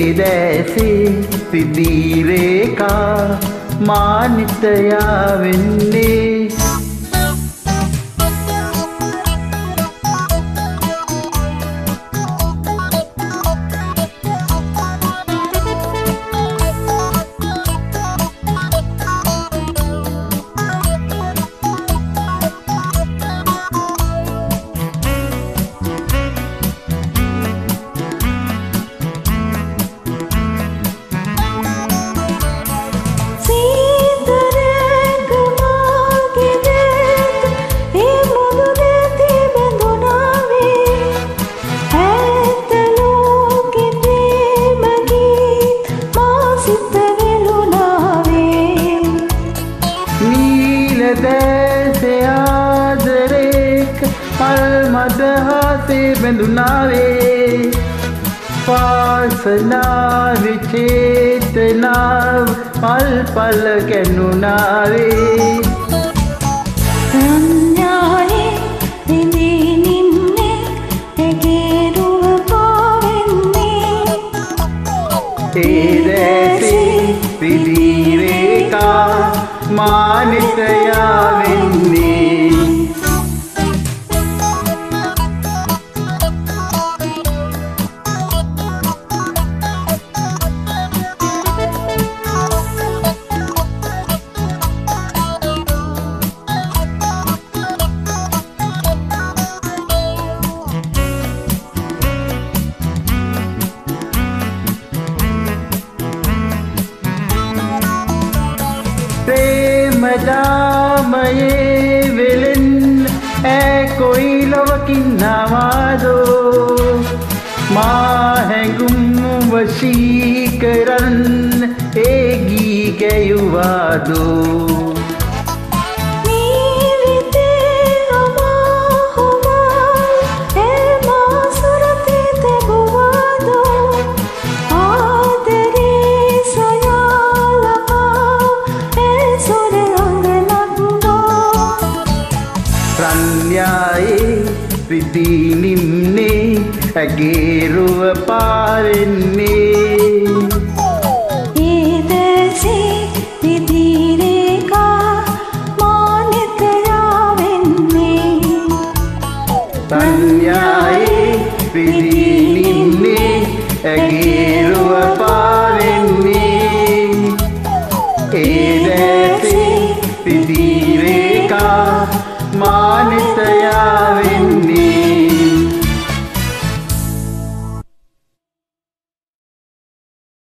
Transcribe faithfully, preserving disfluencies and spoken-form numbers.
ඒදැසේ පිදිරේකා මානිතයා වෙන්නේ දැසේ ආදරේක පල් මදහසේ බැඳුනාවේ පාසනාවේ චේතනාව පල් පල් කැණුනාවේ සංඥායේ විඳී නින්නේ ඇගේ රුව පාවෙන්නේ ඒ දැසේ පිදිරේකා මානිතයා වෙන්නේ ප්‍රේමදාමයේ වෙලෙන් ඈ කොයි ලොවකින් නවාදෝ මා හැඟුම් වශී කරන්න ඒ ගී ගැයුවාදෝ රන්යායේ විදී නිම්නේ ඇගේ රුව පාරෙන්නේ ඒ දැසේ පිදිරේකා මානිතයා වෙන්නේ රන්යායේ විදී නිම්නේ ඇගේ රුව